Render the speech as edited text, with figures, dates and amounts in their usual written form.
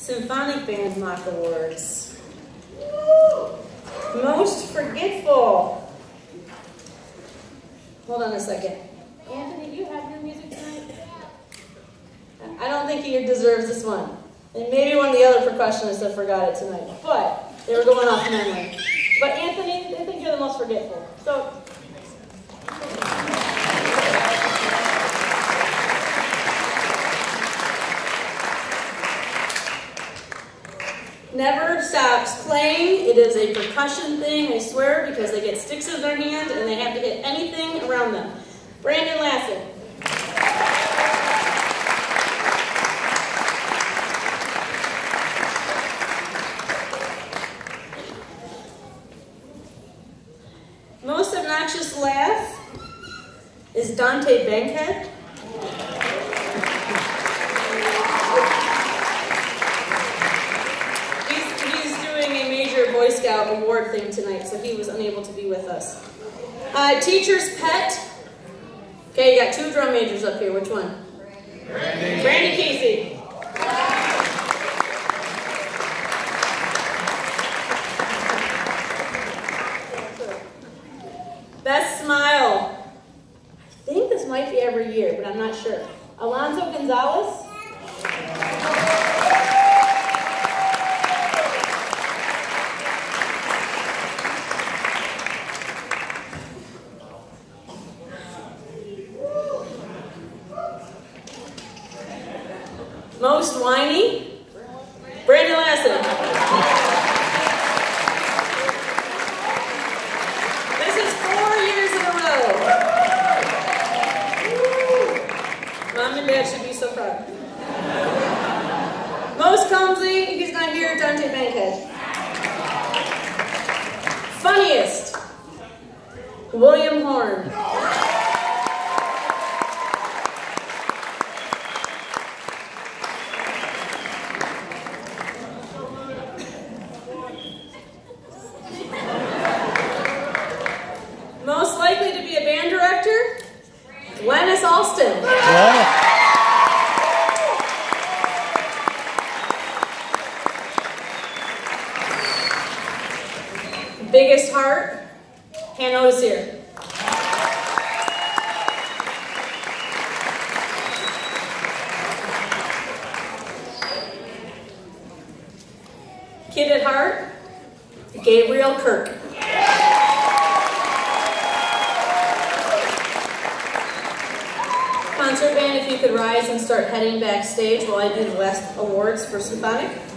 Symphonic Band Mock Awards. Most forgetful. Hold on a second. Anthony, do you have your music tonight? I don't think he deserves this one. And maybe one of the other percussionists that forgot it tonight. But they were going off memory. But Anthony, I think you're the most forgetful. So. Never stops playing. It is a percussion thing, I swear, because they get sticks in their hand and they have to hit anything around them. Brandon Lassen. Most obnoxious laugh is Dante Bankhead. Boy Scout award thing tonight, so he was unable to be with us. Teacher's pet. Okay, you got two drum majors up here. Which one? Brandy Casey. Best smile. I think this might be every year, but I'm not sure. Alonzo Gonzalez. Most whiny, Brandon Lassen. This is 4 years in a row. Mom and Dad should be so proud. Most clumsy, he's not here, Dante Bankhead. Funniest, William Horn. Most likely to be a band director, Lennis Alston. Yeah. Biggest heart, Hannah Odessier. Kid at heart, Gabriel Kirk. Concert band, if you could rise and start heading backstage while I do the last awards for Symphonic.